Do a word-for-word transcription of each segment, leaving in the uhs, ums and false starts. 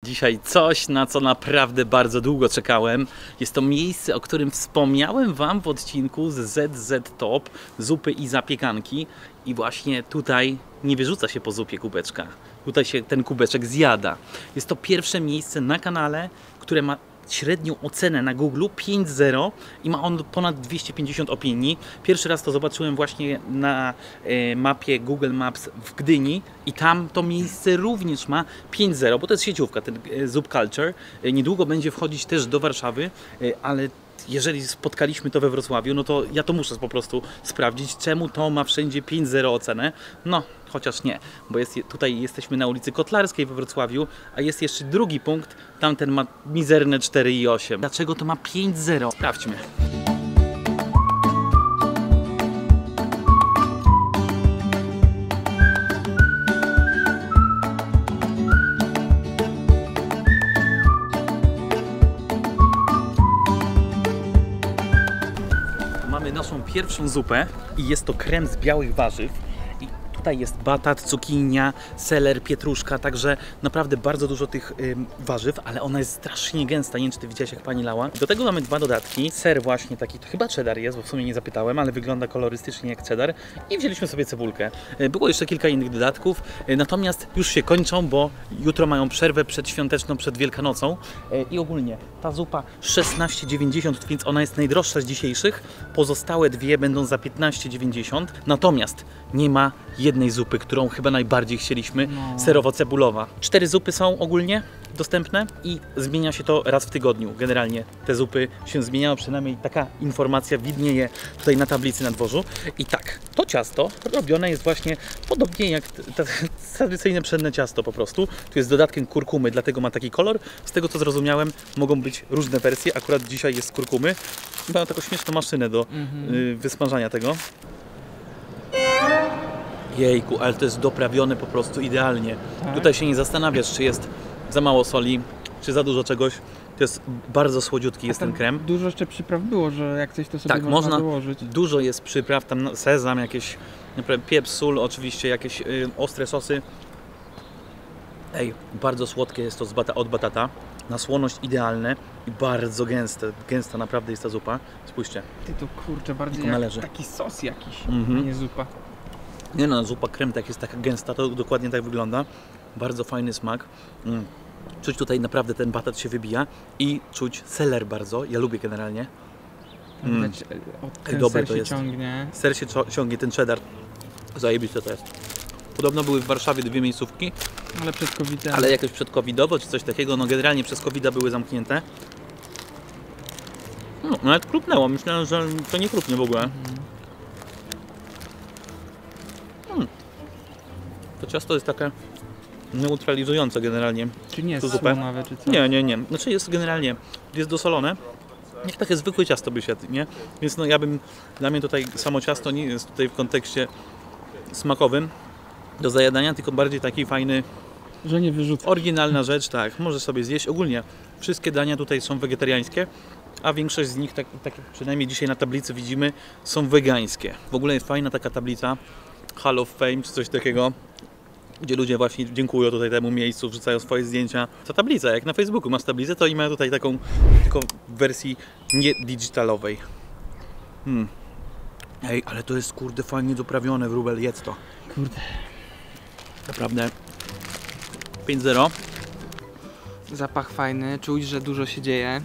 Dzisiaj coś, na co naprawdę bardzo długo czekałem. Jest to miejsce, o którym wspomniałem Wam w odcinku z Z Z Top, zupy i zapiekanki. I właśnie tutaj nie wyrzuca się po zupie kubeczka. Tutaj się ten kubeczek zjada. Jest to pierwsze miejsce na kanale, które ma średnią ocenę na Google pięć zero i ma on ponad dwieście pięćdziesiąt opinii. Pierwszy raz to zobaczyłem właśnie na e, mapie Google Maps w Gdyni i tam to miejsce również ma pięć zero, bo to jest sieciówka, ten e, Zup Culture. E, niedługo będzie wchodzić też do Warszawy, e, ale jeżeli spotkaliśmy to we Wrocławiu, no to ja to muszę po prostu sprawdzić, czemu to ma wszędzie pięć zero ocenę. No, chociaż nie, bo jest, tutaj jesteśmy na ulicy Kotlarskiej we Wrocławiu, a jest jeszcze drugi punkt, tamten ma mizerne cztery i osiem. Dlaczego to ma pięć zero? Sprawdźmy. Mamy naszą pierwszą zupę i jest to krem z białych warzyw. I tutaj jest batat, cukinia, seler, pietruszka, także naprawdę bardzo dużo tych y, warzyw, ale ona jest strasznie gęsta. Nie wiem, czy Ty widziałeś, jak Pani lała. Do tego mamy dwa dodatki. Ser właśnie taki, to chyba cheddar jest, bo w sumie nie zapytałem, ale wygląda kolorystycznie jak cheddar. I wzięliśmy sobie cebulkę. Było jeszcze kilka innych dodatków, natomiast już się kończą, bo jutro mają przerwę przedświąteczną, przed Wielkanocą. I ogólnie ta zupa szesnaście dziewięćdziesiąt, więc ona jest najdroższa z dzisiejszych. Pozostałe dwie będą za piętnaście dziewięćdziesiąt. Natomiast nie ma jednej zupy, którą chyba najbardziej chcieliśmy, no. Serowo-cebulowa. Cztery zupy są ogólnie dostępne i zmienia się to raz w tygodniu. Generalnie te zupy się zmieniają, przynajmniej taka informacja widnieje tutaj na tablicy na dworzu. I tak, to ciasto robione jest właśnie podobnie jak tradycyjne pszenne ciasto po prostu. Tu jest dodatkiem kurkumy, dlatego ma taki kolor. Z tego co zrozumiałem, mogą być różne wersje. Akurat dzisiaj jest z kurkumy. Mają taką śmieszną maszynę do mm-hmm. y, wysmażania tego. Jejku, ale to jest doprawione po prostu idealnie. Tak? Tutaj się nie zastanawiasz, czy jest za mało soli, czy za dużo czegoś. To jest bardzo słodziutki jest ten krem. Dużo jeszcze przypraw było, że jak coś to sobie tak, można, można dołożyć. Dużo jest przypraw, tam sezam, jakieś pieprz, sól, oczywiście jakieś y, ostre sosy. Ej, bardzo słodkie jest to z bata, od batata. Na słoność idealne i bardzo gęste. Gęsta naprawdę jest ta zupa. Spójrzcie. Ty to kurczę, bardziej jak taki sos jakiś, mm-hmm. nie zupa. Nie no, zupa krem tak jest taka gęsta, to dokładnie tak wygląda. Bardzo fajny smak. Mm. Czuć tutaj naprawdę ten batat się wybija i czuć seler bardzo. Ja lubię generalnie. Mm. Widać, ten dobre ser to się jest. ciągnie. Ser się ciągnie, ten cheddar. Zajebiste to jest. Podobno były w Warszawie dwie miejscówki. Ale przed kowidem. Ale jakoś przed covidowo czy coś takiego. No generalnie przez covida były zamknięte. No, nawet krupnęło. Myślałem, że to nie krupnie w ogóle. Mm. To ciasto jest takie neutralizujące generalnie. Czy nie jest zupę. słonawe, czy co? Nie, nie, nie. Znaczy jest generalnie, jest dosolone. Jak takie zwykłe ciasto by się, nie? Więc no ja bym, dla mnie tutaj samo ciasto nie jest tutaj w kontekście smakowym do zajadania, tylko bardziej taki fajny, że nie wyrzucę. Oryginalna rzecz, tak. Możesz sobie zjeść. Ogólnie wszystkie dania tutaj są wegetariańskie, a większość z nich, tak, tak jak przynajmniej dzisiaj na tablicy widzimy, są wegańskie. W ogóle jest fajna taka tablica Hall of Fame czy coś takiego, gdzie ludzie właśnie dziękują tutaj temu miejscu, wrzucają swoje zdjęcia. Ta tablica, jak na Facebooku masz tablicę, to i mają tutaj taką tylko w wersji nie digitalowej. Hmm. Ej, ale to jest kurde fajnie doprawione, wróbel, jedz to. Kurde. Naprawdę. pięć zero. Zapach fajny, czuć, że dużo się dzieje.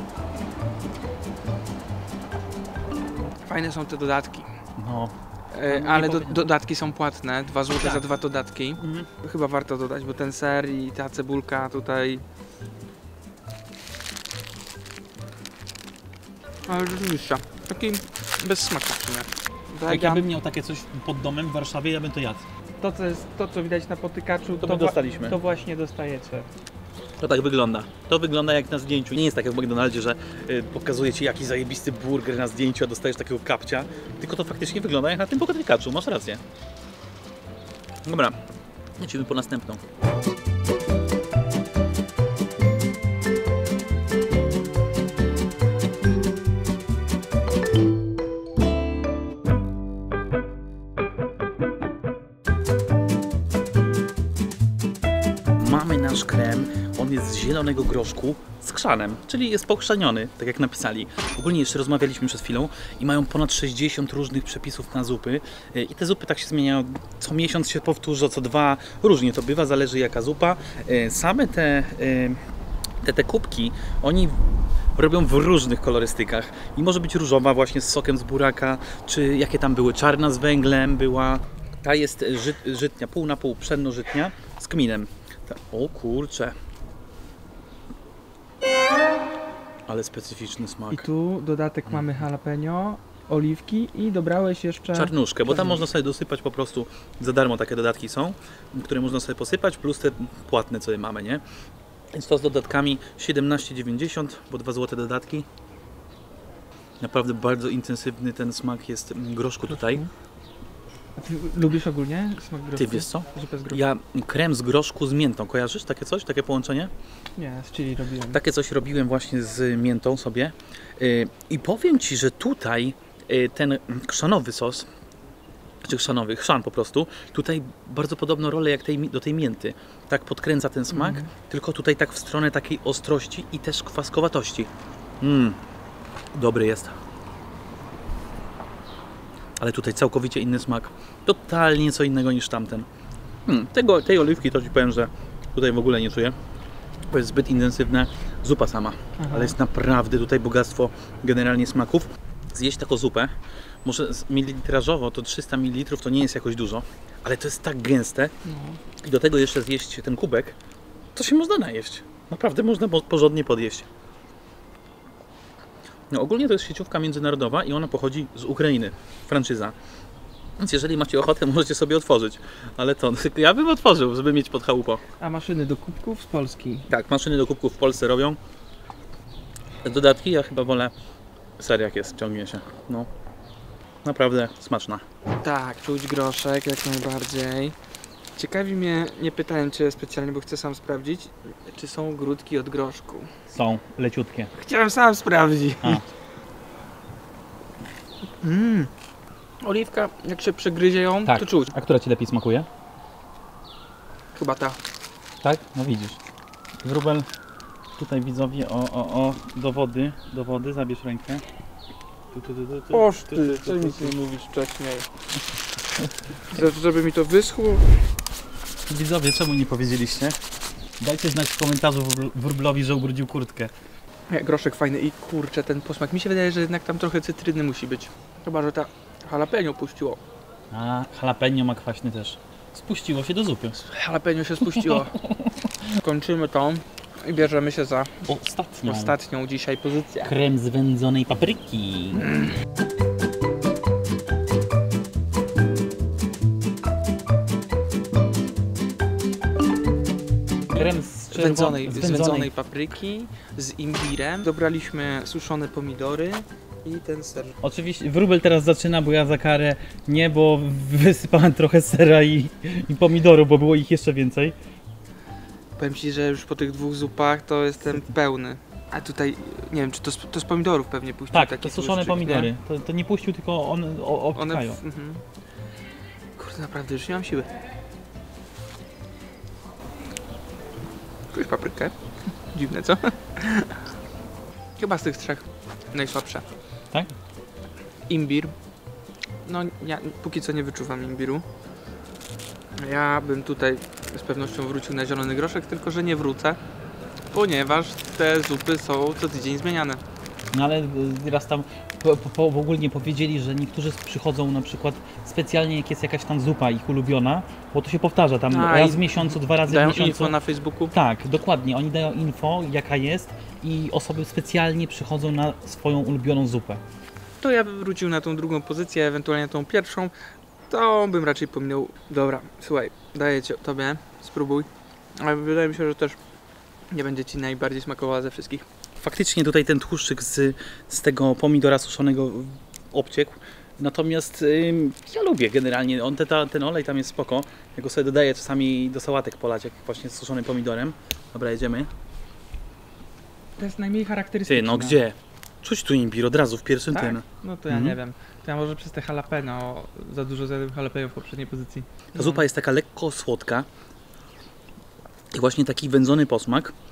Fajne są te dodatki. No. E, ale do, dodatki są płatne, dwa złote tak. za dwa dodatki. Mhm. Chyba warto dodać, bo ten ser i ta cebulka tutaj... Ale rzeczywiście, taki bez smaku w sumie. Jak ja bym miał takie coś pod domem w Warszawie, ja bym to jadł. To co, jest, to, co widać na potykaczu, to, to, my dostaliśmy. to właśnie dostajecie. To tak wygląda. To wygląda jak na zdjęciu. Nie jest tak jak w McDonaldzie, że y, pokazuje Ci jakiś zajebisty burger na zdjęciu, a dostajesz takiego kapcia. Tylko to faktycznie wygląda jak na tym potykaczu. Masz rację. Dobra, lecimy po następną. Mamy nasz krem. On jest z zielonego groszku z chrzanem, czyli jest pochrzaniony, tak jak napisali. Ogólnie jeszcze rozmawialiśmy przed chwilą i mają ponad sześćdziesiąt różnych przepisów na zupy i te zupy tak się zmieniają, co miesiąc się powtórzą, co dwa, różnie to bywa, zależy jaka zupa. Same te, te, te kubki, oni robią w różnych kolorystykach i może być różowa właśnie z sokiem z buraka, czy jakie tam były, czarna z węglem była. Ta jest ży, żytnia, pół na pół pszenno-żytnia z kminem. Ta, o kurcze. Ale specyficzny smak. I tu dodatek mm. mamy jalapeno, oliwki i dobrałeś jeszcze... Czarnuszkę, bo tam można sobie dosypać po prostu, za darmo takie dodatki są, które można sobie posypać, plus te płatne, co mamy, nie? Więc to z dodatkami siedemnaście dziewięćdziesiąt, bo dwa złote dodatki. Naprawdę bardzo intensywny ten smak jest groszku tutaj. A ty lubisz ogólnie smak groszku? Ty wiesz co? Zupę z groszku? Ja krem z groszku z miętą, kojarzysz takie coś, takie połączenie? Nie, z chili robiłem. Takie coś robiłem właśnie z miętą sobie i powiem Ci, że tutaj ten chrzanowy sos, czy chrzanowy, chrzan po prostu, tutaj bardzo podobną rolę jak tej, do tej mięty. Tak podkręca ten smak, mm. tylko tutaj tak w stronę takiej ostrości i też kwaskowatości. Mmm, dobry jest. Ale tutaj całkowicie inny smak. Totalnie co innego niż tamten. Hmm, tego, tej oliwki to Ci powiem, że tutaj w ogóle nie czuję. To jest zbyt intensywna zupa sama. Aha. Ale jest naprawdę tutaj bogactwo generalnie smaków. Zjeść taką zupę, może mililitrażowo to trzysta mililitrów to nie jest jakoś dużo, ale to jest tak gęste. No. I do tego jeszcze zjeść ten kubek, to się można najeść. Naprawdę można porządnie podjeść. No, ogólnie to jest sieciówka międzynarodowa i ona pochodzi z Ukrainy, franczyza. Więc jeżeli macie ochotę, możecie sobie otworzyć. Ale to ja bym otworzył, żeby mieć pod chałupą. A maszyny do kubków z Polski? Tak, maszyny do kubków w Polsce robią. Dodatki ja chyba wolę ser jak jest, ciągnie się. No, naprawdę smaczna. Tak, czuć groszek jak najbardziej. Ciekawi mnie, nie pytałem Cię specjalnie, bo chcę sam sprawdzić, czy są grudki od groszku. Są, leciutkie. Chciałem sam sprawdzić. Mm. Oliwka, jak się przegryzie ją, tak. to czuć. A która Ci lepiej smakuje? Chyba ta. Tak? No widzisz. Wróbel, tutaj widzowie, o, o, o, dowody, dowody, zabierz rękę. Tu, tu, tu, tu, tu, Oż ty, co mi nie mówisz wcześniej? Żeby mi to wyschło. Widzowie, czemu nie powiedzieliście? Dajcie znać w komentarzu wróblowi, że ubrudził kurtkę. Nie, groszek fajny i kurczę, ten posmak. Mi się wydaje, że jednak tam trochę cytryny musi być. Chyba, że ta jalapeno puściło. A, jalapeno ma kwaśny też. Spuściło się do zupy. Jalapeno się spuściło. Kończymy tą i bierzemy się za ostatnią, ostatnią dzisiaj pozycję. Krem z wędzonej papryki. Mm. Krem z, wędzonej, z wędzonej papryki, z imbirem. Dobraliśmy suszone pomidory i ten ser. Oczywiście wróbel teraz zaczyna, bo ja za karę nie, bo wysypałem trochę sera i, i pomidoru, bo było ich jeszcze więcej. Powiem Ci, że już po tych dwóch zupach to jestem pełny. A tutaj, nie wiem, czy to z, to z pomidorów pewnie puścił. Tak, taki to suszone tłuszczyk, pomidory. To, to nie puścił, tylko one obciekają. One mhm. Kurde, naprawdę już nie mam siły. Czujesz paprykę? Dziwne, co? Chyba z tych trzech najsłabsze. Tak? Imbir. No, ja póki co nie wyczuwam imbiru. Ja bym tutaj z pewnością wrócił na zielony groszek, tylko że nie wrócę, ponieważ te zupy są co tydzień zmieniane. No ale raz tam po, po, w ogóle nie powiedzieli, że niektórzy przychodzą na przykład specjalnie jak jest jakaś tam zupa ich ulubiona, bo to się powtarza tam A, raz w miesiącu, dwa razy dają w miesiącu. info na Facebooku? Tak, dokładnie. Oni dają info jaka jest i osoby specjalnie przychodzą na swoją ulubioną zupę. To ja bym wrócił na tą drugą pozycję, ewentualnie tą pierwszą. To bym raczej pominął. Dobra, słuchaj, daję ci tobie, spróbuj. Ale wydaje mi się, że też nie będzie ci najbardziej smakowała ze wszystkich. Faktycznie tutaj ten tłuszczyk z, z tego pomidora suszonego obciekł. Natomiast ym, ja lubię generalnie, on te, ta, ten olej tam jest spoko. Ja go sobie dodaję czasami do sałatek polać, jak właśnie z suszonym pomidorem. Dobra, jedziemy. To jest najmniej charakterystyczne. Ty, no gdzie? Czuć tu imbir od razu w pierwszym tak? tym. No to ja mhm. nie wiem. To ja może przez te jalapeno, za dużo zjadłem jalapeno w poprzedniej pozycji. Ta zupa jest taka lekko słodka i właśnie taki wędzony posmak.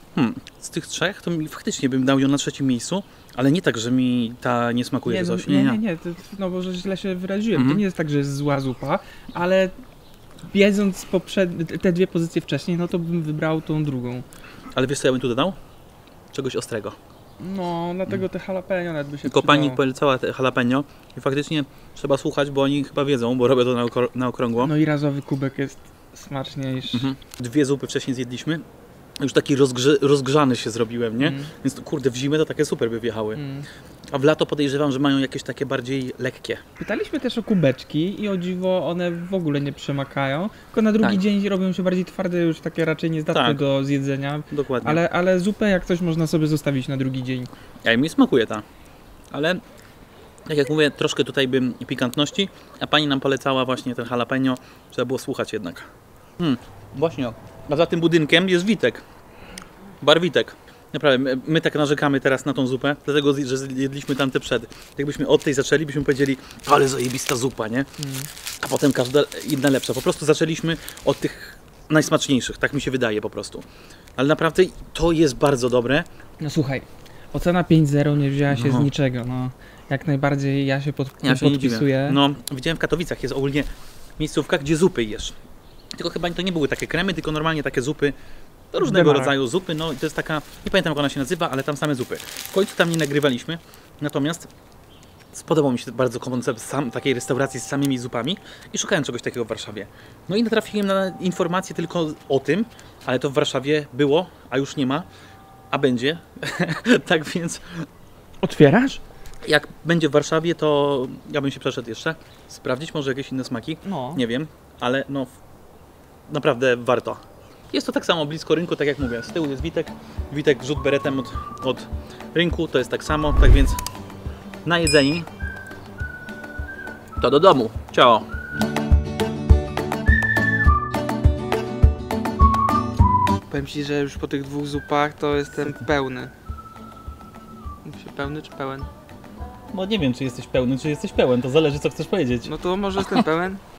Hmm, z tych trzech to mi faktycznie bym dał ją na trzecim miejscu, ale nie tak, że mi ta nie smakuje Nie, czy no, coś. nie, nie, nie, to, no bo że źle się wyraziłem. Mhm. To nie jest tak, że jest zła zupa, ale wiedząc poprzed... te dwie pozycje wcześniej, no to bym wybrał tą drugą. Ale wiesz co ja bym tu dodał? Czegoś ostrego. No, dlatego te jalapeno nawet by się Tylko pani przydało. polecała te jalapeno i faktycznie trzeba słuchać, bo oni chyba wiedzą, bo robią to na, okro- na okrągło. No i razowy kubek jest smaczniejszy. Mhm. Dwie zupy wcześniej zjedliśmy. Już taki rozgrze- rozgrzany się zrobiłem, nie? Mm. Więc to, kurde, w zimę to takie super by wjechały. Mm. A w lato podejrzewam, że mają jakieś takie bardziej lekkie. Pytaliśmy też o kubeczki i o dziwo one w ogóle nie przemakają, tylko na drugi Tak. dzień robią się bardziej twarde, już takie raczej niezdatne Tak. do zjedzenia. Dokładnie. Ale, ale zupę jak coś można sobie zostawić na drugi dzień. Ja mi smakuje ta. Ale tak jak mówię, troszkę tutaj bym pikantności, a pani nam polecała właśnie ten jalapeno. Trzeba było słuchać jednak. Hmm, właśnie. A za tym budynkiem jest Witek. Bar Witek. Naprawdę, my, my tak narzekamy teraz na tą zupę, dlatego że zjedliśmy tamte przed. Jakbyśmy od tej zaczęli, byśmy powiedzieli, ale zajebista zupa, nie? Mm. A potem każda inna lepsza. Po prostu zaczęliśmy od tych najsmaczniejszych, tak mi się wydaje po prostu. Ale naprawdę to jest bardzo dobre. No słuchaj, ocena pięć zero nie wzięła się No. z niczego, no. Jak najbardziej ja się pod, Ja się nie podpisuję. dziwię. No, widziałem w Katowicach, jest ogólnie miejscówka, gdzie zupy jesz. Tylko chyba to nie były takie kremy, tylko normalnie takie zupy, różnego Demarek. rodzaju zupy. No i to jest taka, nie pamiętam jak ona się nazywa, ale tam same zupy. W końcu tam nie nagrywaliśmy, natomiast spodobał mi się bardzo koncept sam, takiej restauracji z samymi zupami i szukałem czegoś takiego w Warszawie. No i natrafiłem na informacje tylko o tym, ale to w Warszawie było, a już nie ma, a będzie. Tak więc Otwierasz? jak będzie w Warszawie, to ja bym się przeszedł jeszcze, sprawdzić może jakieś inne smaki. No. Nie wiem, ale no naprawdę warto. Jest to tak samo blisko rynku, tak jak mówię. Z tyłu jest Witek. Witek rzut beretem od, od rynku, to jest tak samo. Tak więc najedzeni to do domu. Ciao. Powiem ci, że już po tych dwóch zupach to jestem pełny. Mówi się pełny czy pełen? No nie wiem, czy jesteś pełny, czy jesteś pełen. To zależy, co chcesz powiedzieć. No to może jestem pełen?